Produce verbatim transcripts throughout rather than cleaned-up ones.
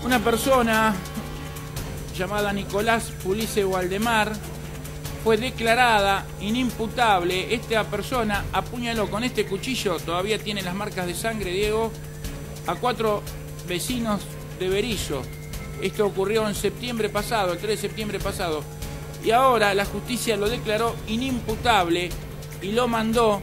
Una persona llamada Nicolás Pulice Waldemar fue declarada inimputable. Esta persona apuñaló con este cuchillo, todavía tiene las marcas de sangre, Diego, a cuatro vecinos de Berisso. Esto ocurrió en septiembre pasado, el tres de septiembre pasado. Y ahora la justicia lo declaró inimputable y lo mandó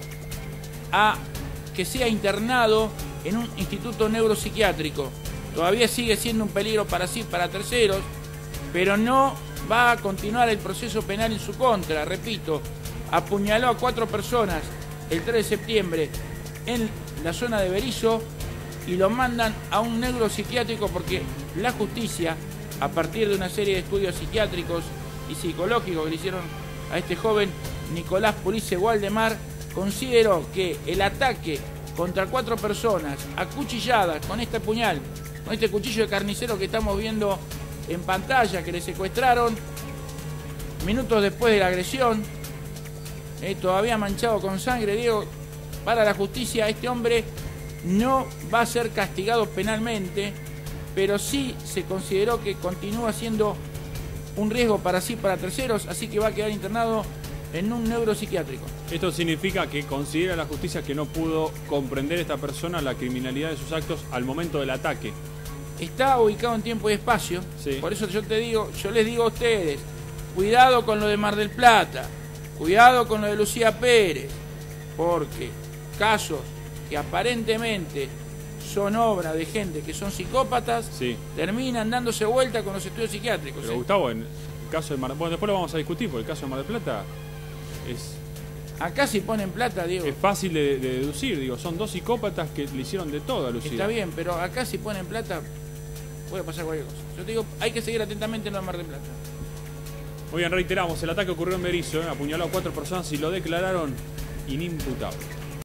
a que sea internado en un instituto neuropsiquiátrico. Todavía sigue siendo un peligro para sí, para terceros, pero no va a continuar el proceso penal en su contra. Repito, apuñaló a cuatro personas el tres de septiembre en la zona de Berisso y lo mandan a un neuropsiquiátrico porque la justicia, a partir de una serie de estudios psiquiátricos y psicológicos que le hicieron a este joven Nicolás Pulice Waldemar, consideró que el ataque contra cuatro personas acuchilladas con este puñal, con este cuchillo de carnicero que estamos viendo en pantalla, que le secuestraron minutos después de la agresión, eh, todavía manchado con sangre, Diego, para la justicia este hombre no va a ser castigado penalmente, pero sí se consideró que continúa siendo un riesgo para sí, para terceros, así que va a quedar internado en un neuropsiquiátrico. Esto significa que considera la justicia que no pudo comprender esta persona la criminalidad de sus actos al momento del ataque. Está ubicado en tiempo y espacio, sí. Por eso yo te digo, yo les digo a ustedes, cuidado con lo de Mar del Plata, cuidado con lo de Lucía Pérez, porque casos que aparentemente son obra de gente que son psicópatas, sí, terminan dándose vuelta con los estudios psiquiátricos. Pero ¿eh? Gustavo, en el caso de Mar... Bueno, después lo vamos a discutir, porque el caso de Mar del Plata es... Acá si ponen plata, Diego. Es fácil de, de deducir, digo, son dos psicópatas que le hicieron de todo a Lucía. Está bien, pero acá si ponen plata puede pasar cualquier cosa. Yo te digo, hay que seguir atentamente en lo de Mar del Plata. Muy bien, reiteramos, el ataque ocurrió en Berisso, ¿eh? Apuñaló a cuatro personas y lo declararon inimputable.